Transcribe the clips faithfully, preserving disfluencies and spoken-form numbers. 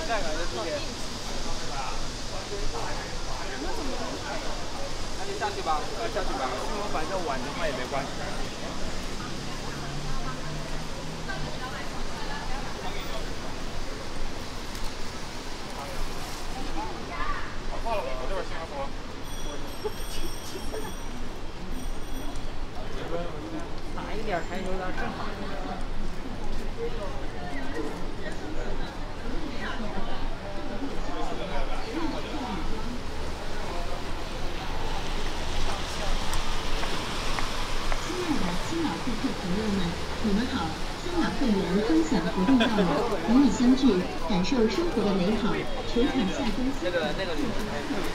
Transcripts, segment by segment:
下个就这边。那你下去吧，呃，下去吧。因为反正晚的话也没关系。好怕了，我这边新加坡。 大一点才有点正好。 亲爱的新老顾客朋友们，你们好！新老会员分享活动到了，与你相聚，感受生活的美好，球场下关心。 那个那个女生。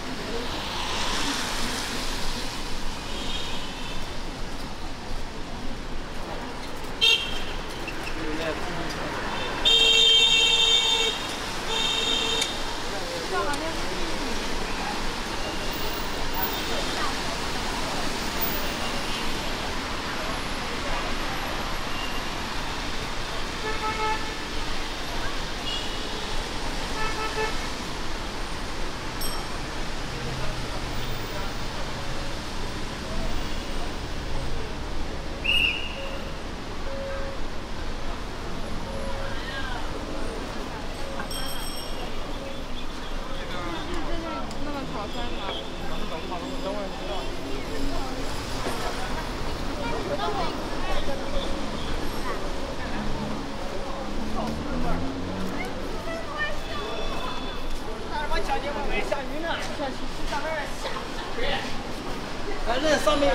反正上面。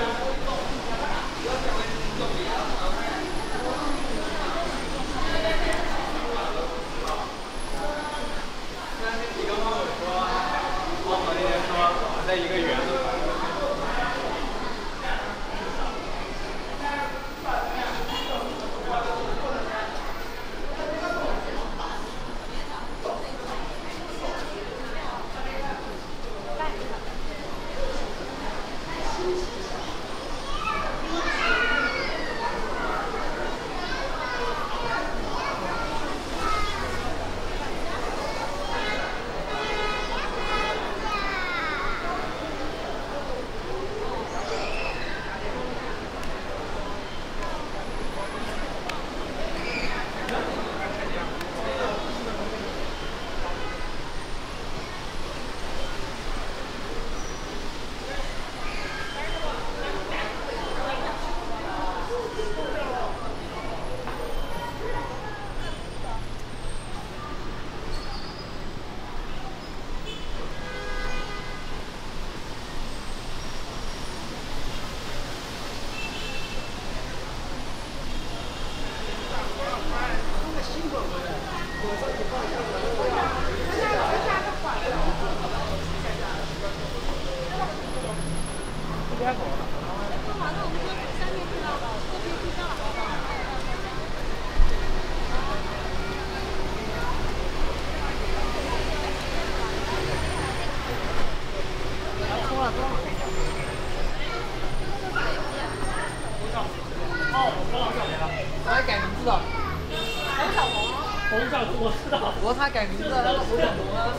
在一个园子。 他改名字的。洪小红。洪小红，我知道。我他改名字的，那个洪小红啊。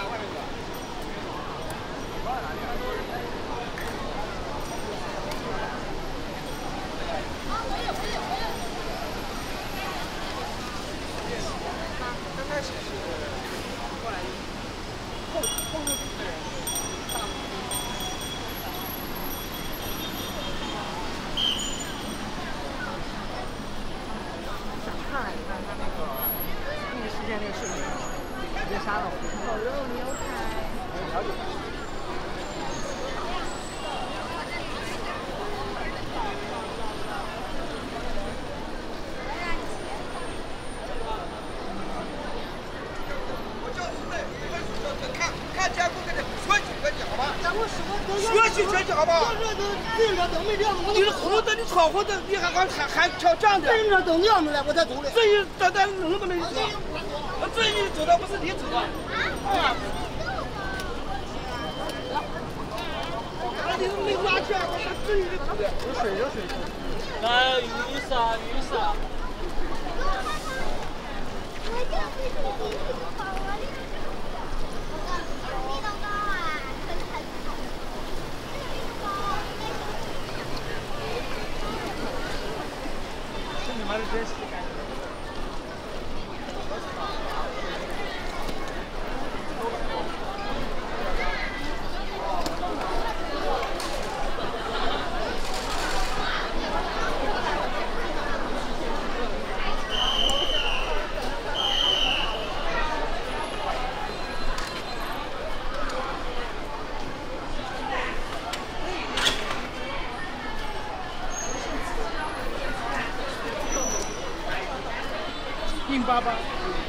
刚开始是过来后后入的人，大部分。 想看一看他那个那个事件那个视频，直接杀了我。烤肉牛排。 了解。 学习学习好不好？ 这着灯没亮，我你是红灯，你闯红灯，你还还还还挑这样的？ 这着灯亮着了，我才走的。 这一咱咱能不能走？这一走的不是你走的。啊！你没拉起来，我看这一走的。 有水有水。 来，雨伞雨伞。 还是真实的感觉。硬巴巴。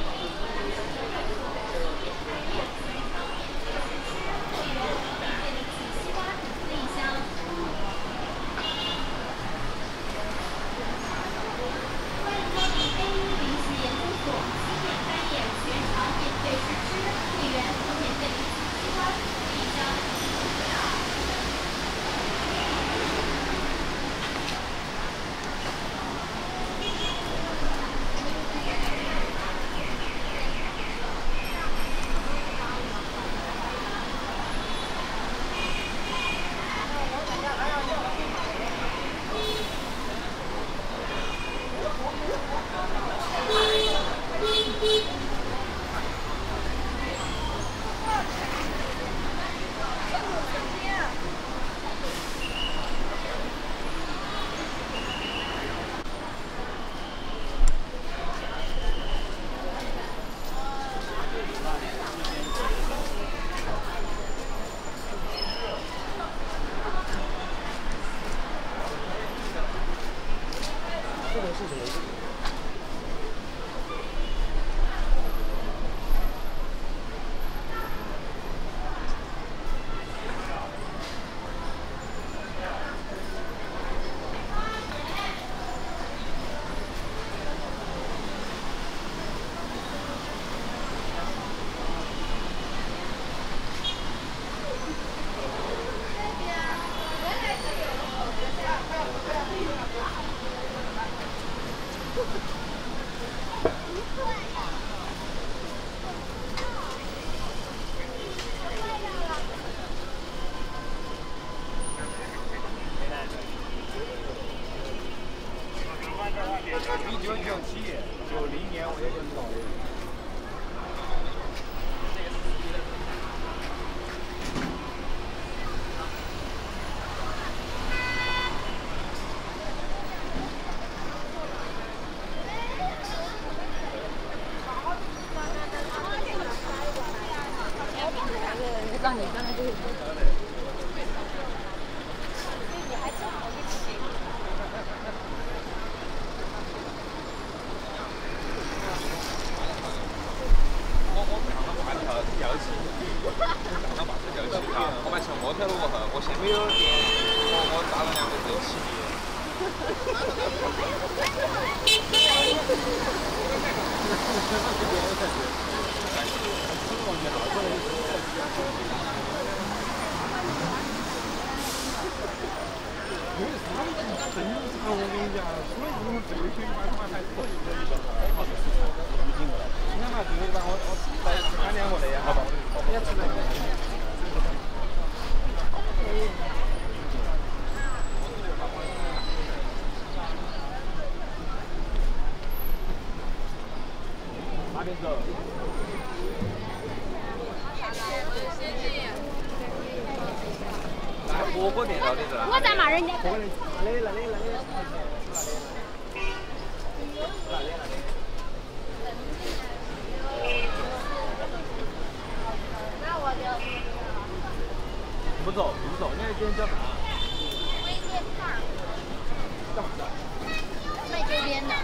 一九九七九零年我也就知道了。 让你刚才就是。 我买乘摩托路过后，我现在没有电，我我打了两个热气的。我跟你讲，所以我们这个区把他们还可以的一个好的市场，预定的。你看嘛，这个地方我我在两年过的呀，好吧？也吃的。来，火锅店到底是哪？ 我在骂人家。 火锅店，那里那里那里。哪里哪里？不走不走，那边叫啥？ 微街串儿。 干嘛的？ 卖周边的。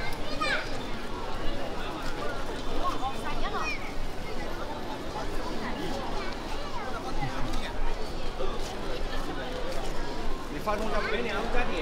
你发送叫没两家店。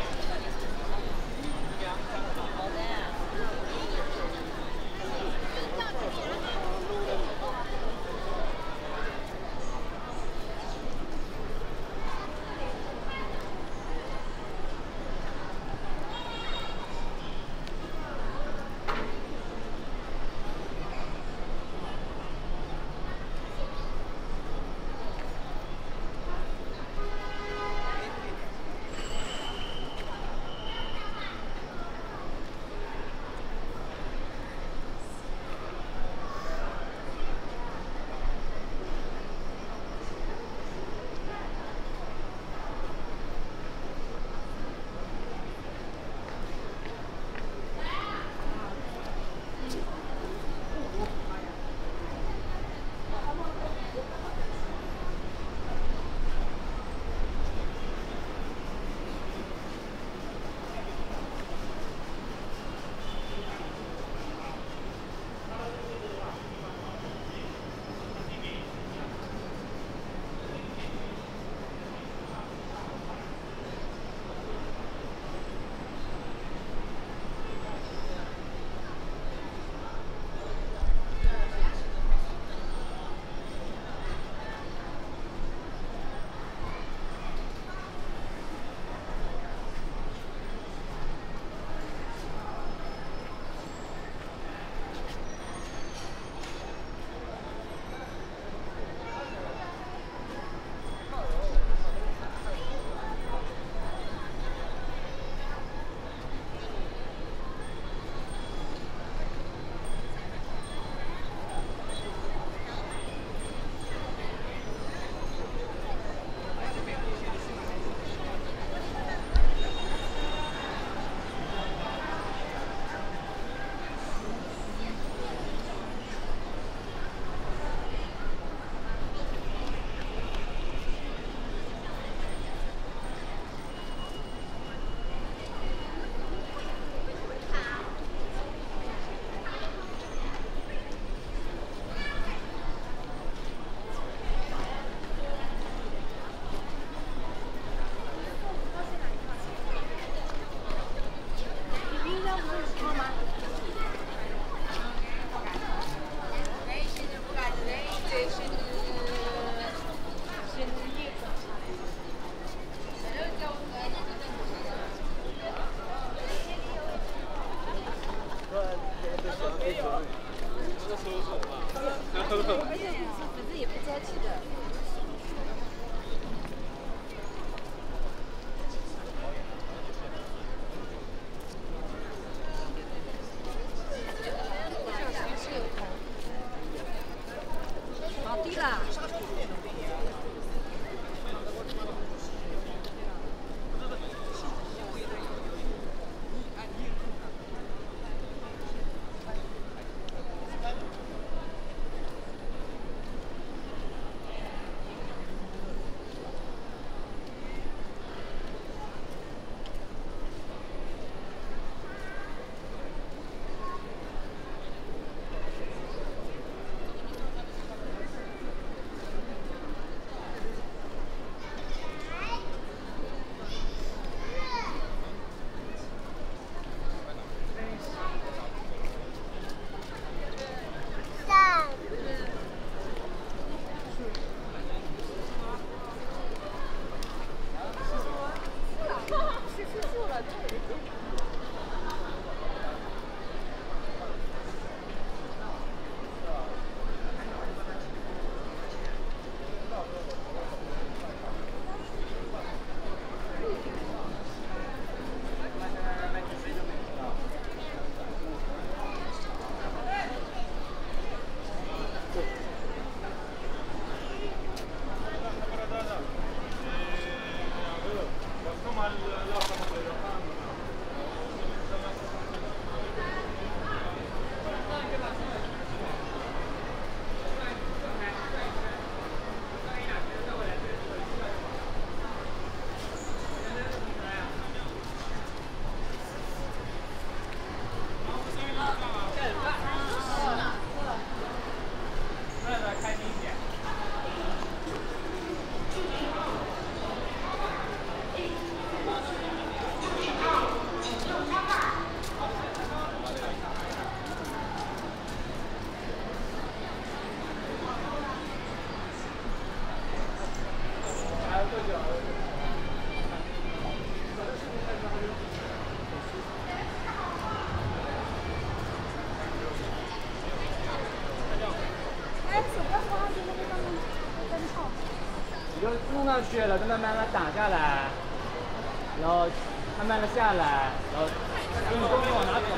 你就弄上去，然后再慢慢的打下来，然后慢慢的下来，然后用你重心往哪走？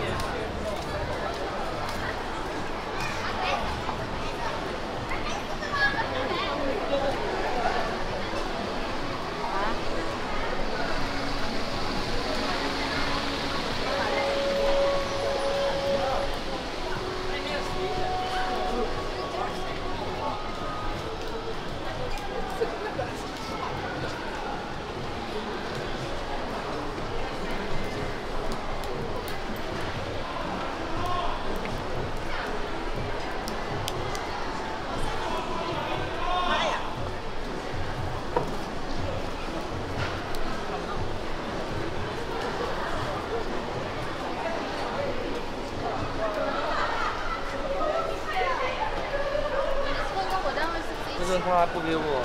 就是他不给我。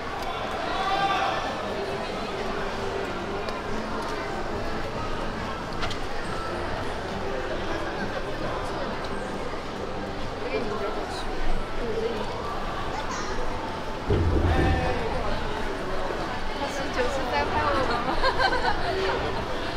他是就是在拍我们吗？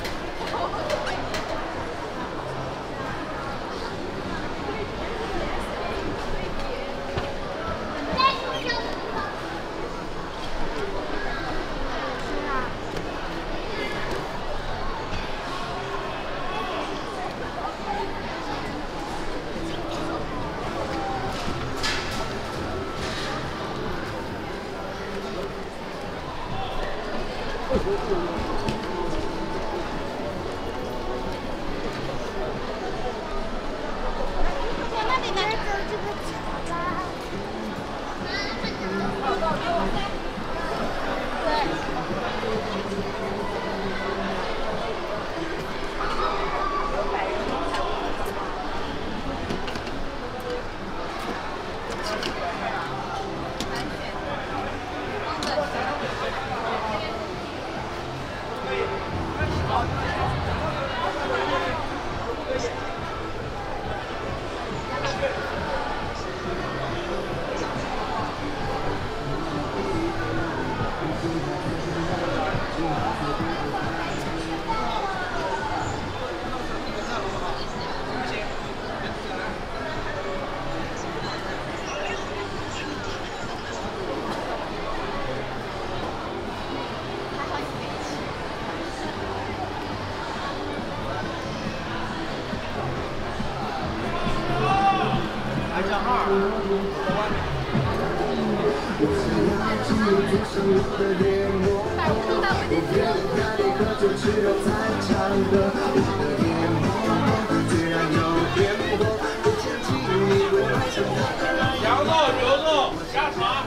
羊肉、牛肉、虾肠。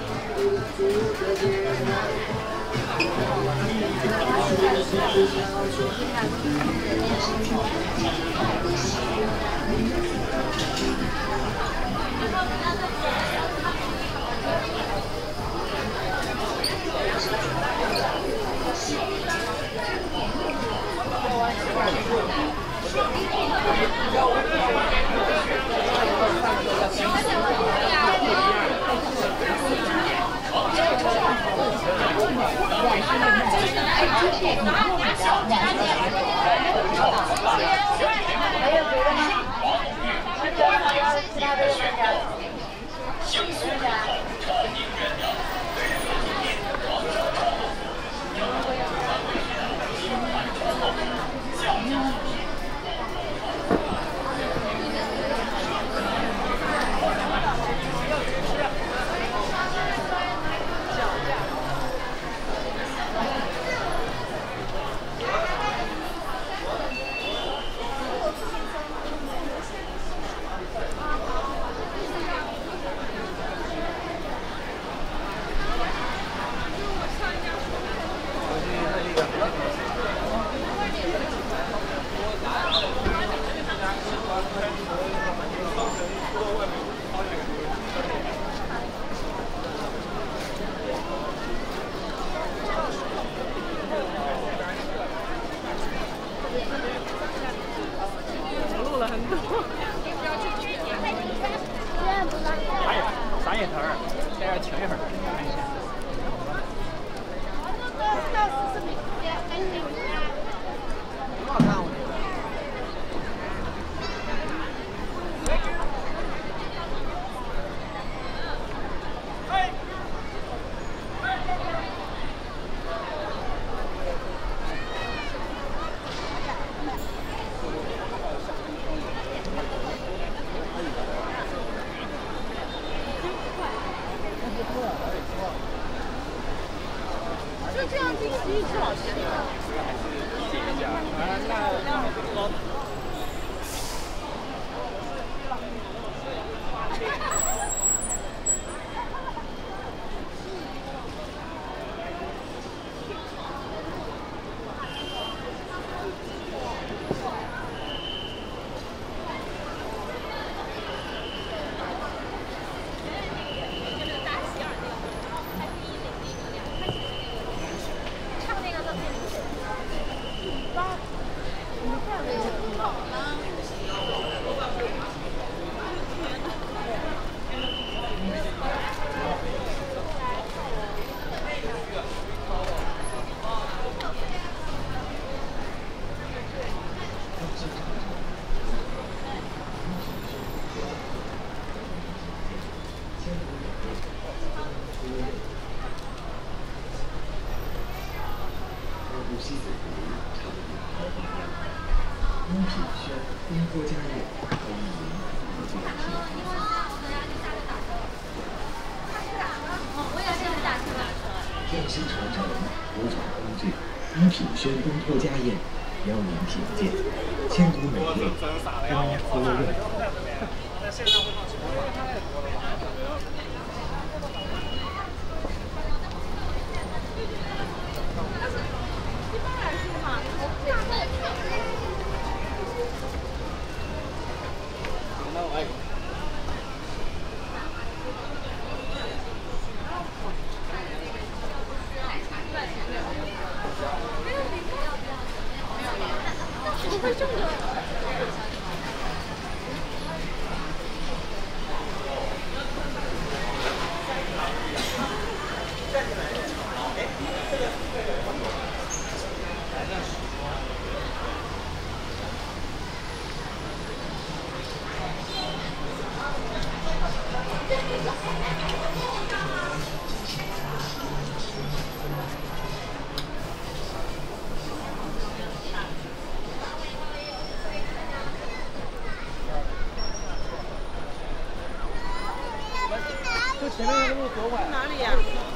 这样进去是老师的。 解一下，啊，那老。 宣东坡家宴，邀您品鉴，千古美味，高坡润。 前面那个路左拐。 哪里呀？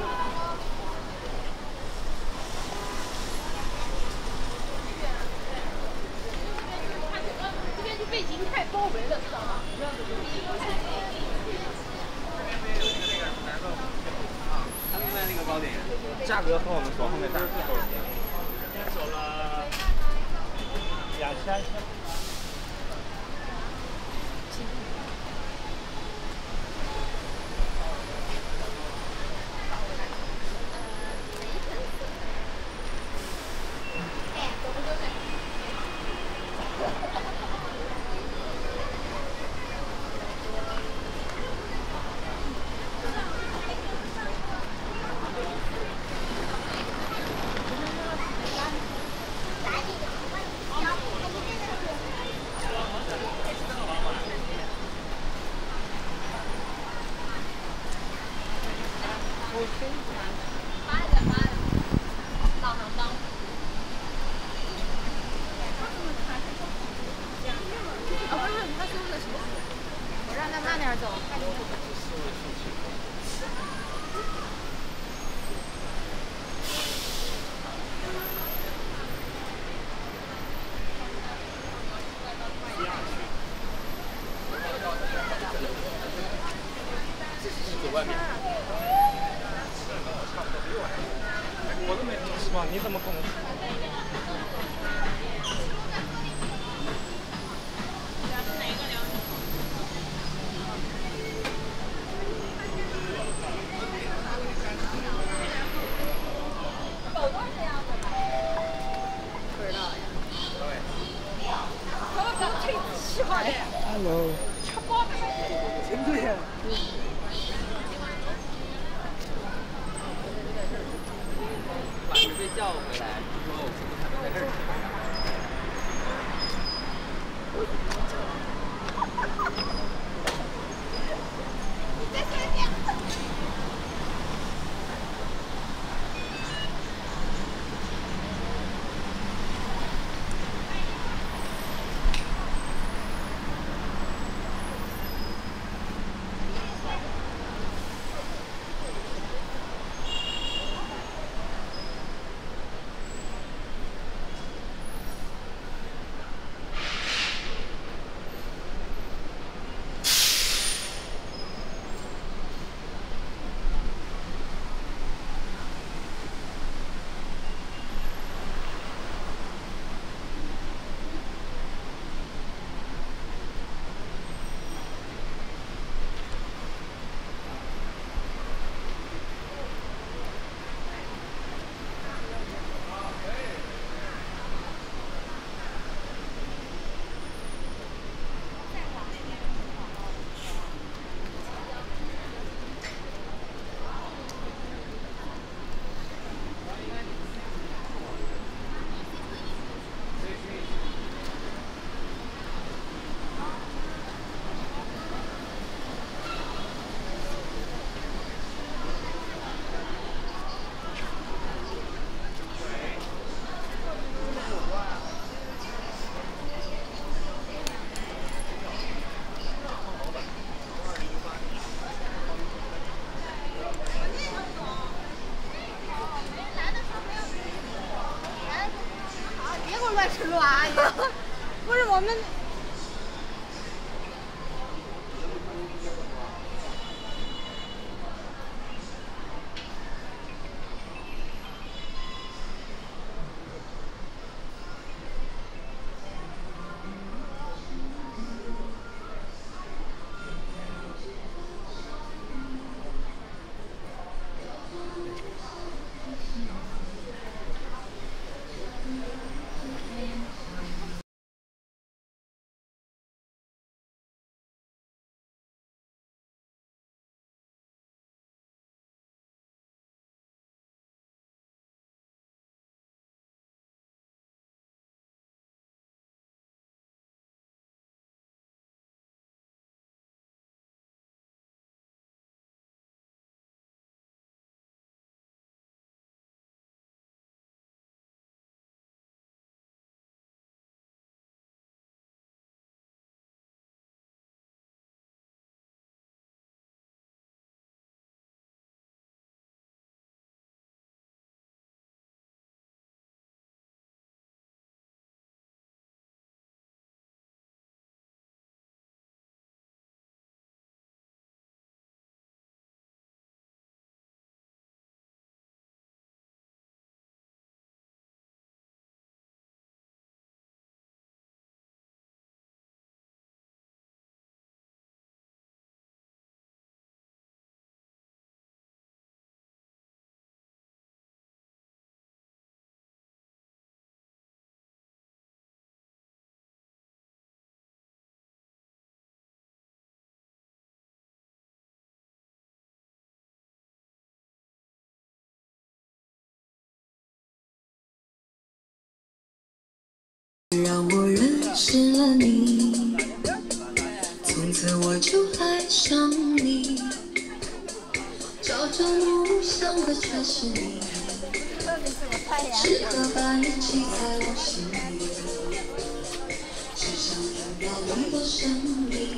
这边就背景太包围了，知道吗？ 他们卖那个糕点，价格和我们所后面价格都一样。先走了两千。 外面。我都没吃过，你怎么可能？ 不知道呀。他们刚吹气话的。 Hello。 吃饱了。 真对呀。 晚上被叫回来，说我们在这儿。 再说一遍。 又乱吃乱啊！不是我们。 让我认识了你，从此我就爱上你，朝朝暮暮想的全是你，时刻把你记在我心里，只想拥抱你的生命。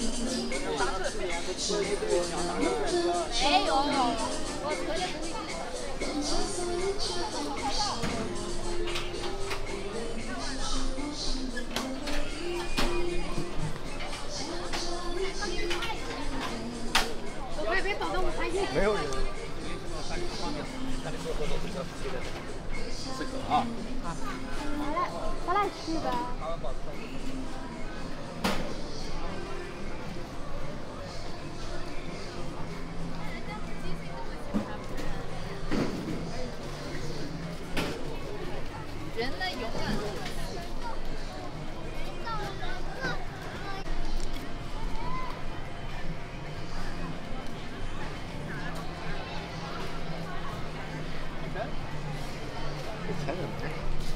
哎有有，我可以。 没有人。这个啊。 咱俩咱俩去呗。人呢永远。 才能买。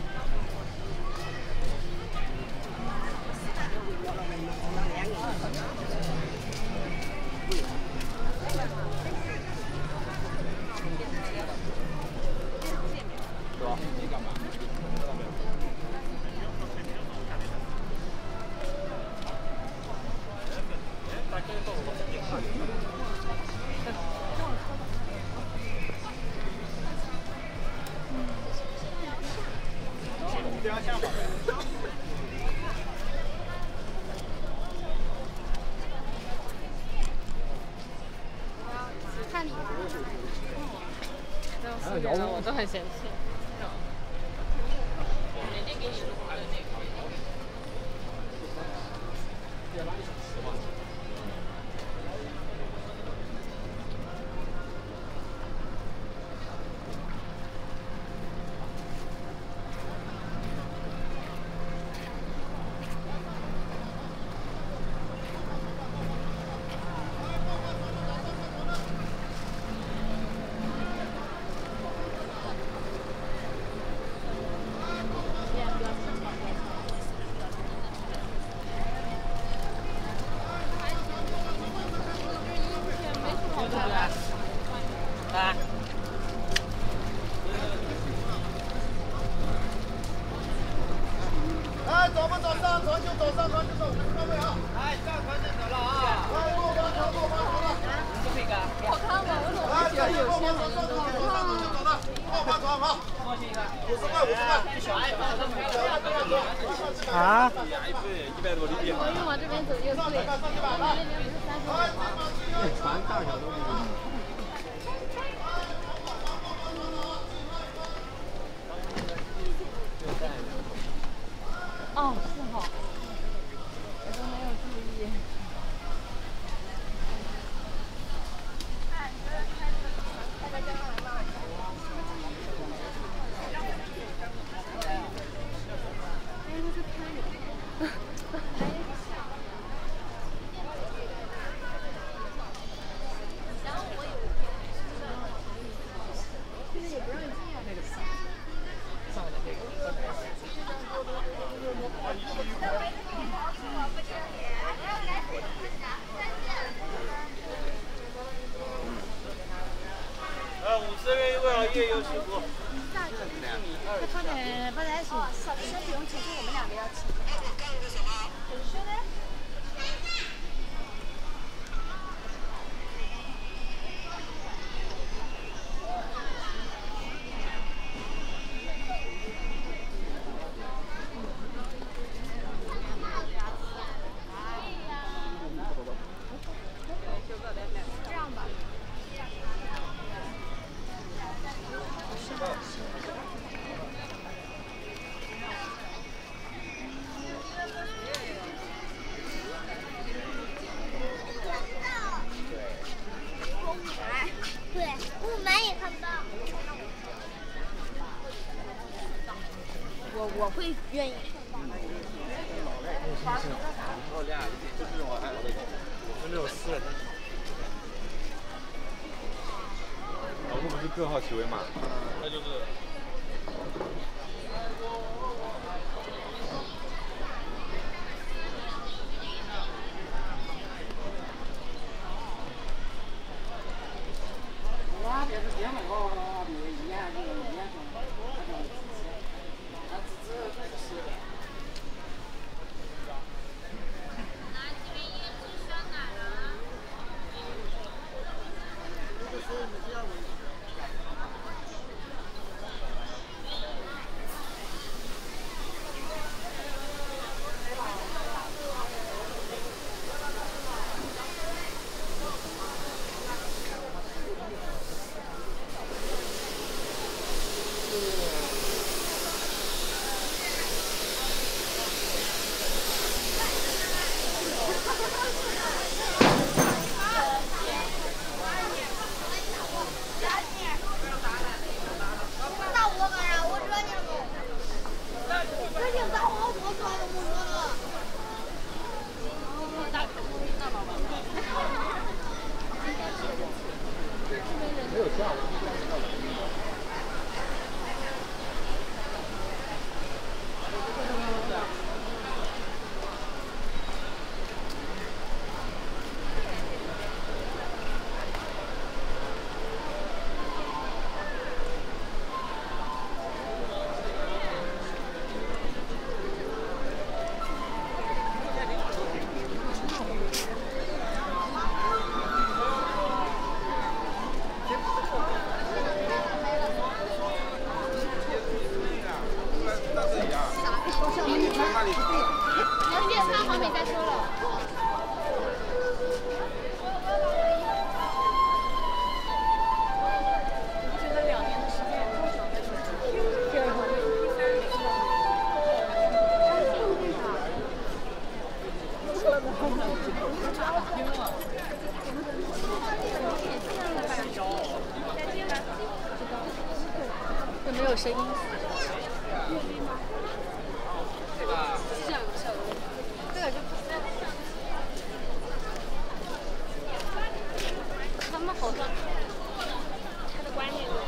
是吧？你干嘛？ 看你吧。 这种我都很嫌弃。 哎，走吧，走上船就走，上船就走，看到没有？ 哎，上船就走了啊！ 来，坐船，船坐船，好了。 这个。 我看过，我怎么来，这里坐船，上船，上船就走了，坐帆船好。 五十块，五十块。 啊？ 一百多里地。我越往这边走越贵，那边不是三十吗？ 船大小都不一样。 哦，是哈，我都没有注意。 呃，五十元一位夜游起步。 这放点放点水。小生不用请，就我们两个要请。怎么说呢？ 对，雾霾也看不到。我我会愿意。 就那种私人的。老婆不是各号骑为马， 那就是。 有没有声音？这个就他们好像他的观念。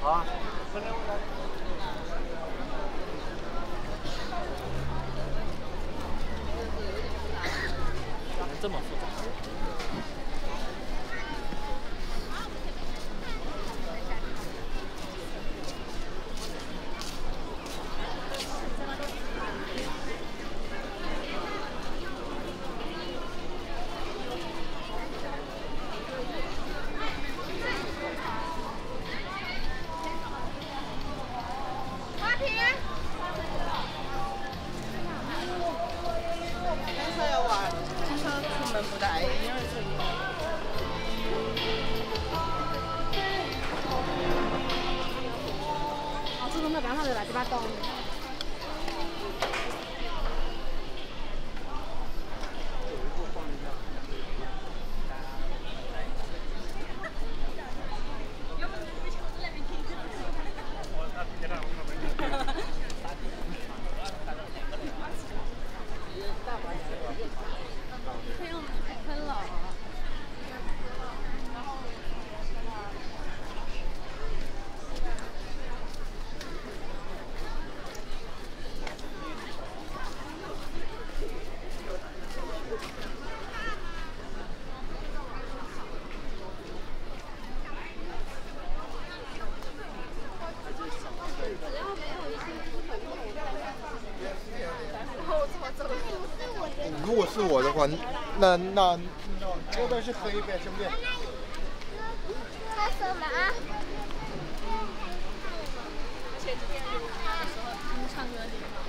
啊。这么复杂。 如果是我的话，那那这边是黑边，行不行？ 他什么啊？ 前几天有的时候听唱歌的地方。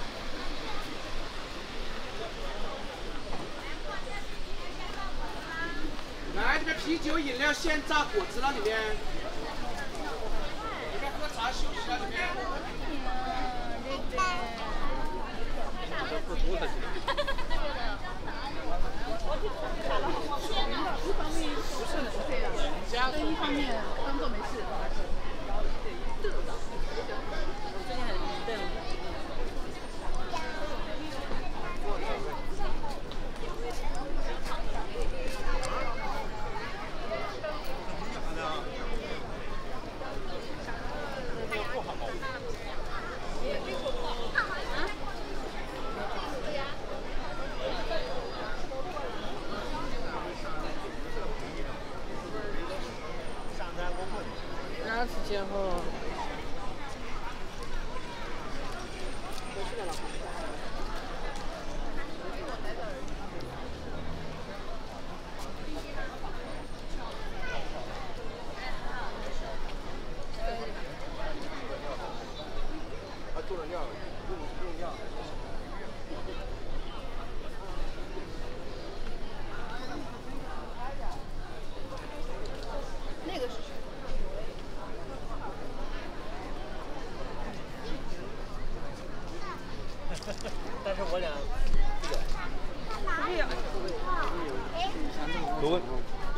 来，这边啤酒、饮料、鲜榨果汁了，里面。里面喝茶休息了，里面。 一方面当做没事。最近很对。 二十前后。 还做了料，用用料。 那个是谁？ 但是我俩这个，如果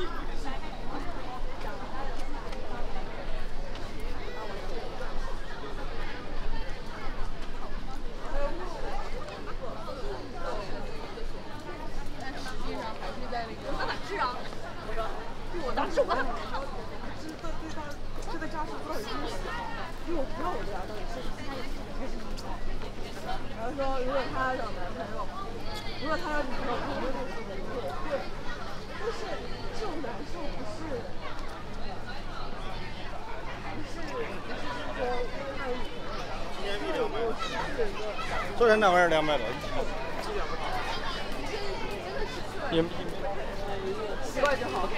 是啊，我当时我很是对对他这个家属都很欣喜，因为我不知道我这家到底是他也开心。然后说，如果他找男朋友，如果他要女朋友，他就会说也会，但是这种难受不是，不是，不是说他有女朋友，他有没有失去一个？ 昨天那玩意儿两百多。也。 习惯就好。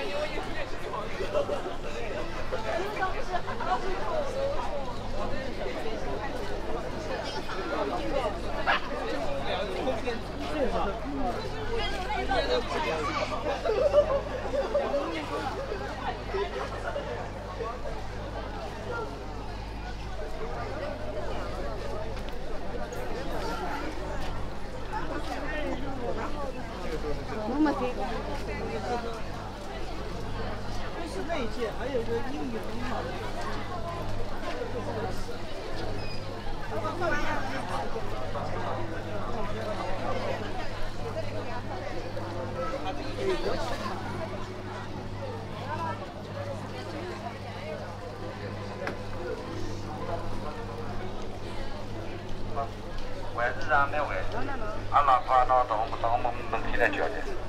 这是那一届，还有一个英语很好的。 是啊，那位，俺老婆那到我们到我们门口来叫的。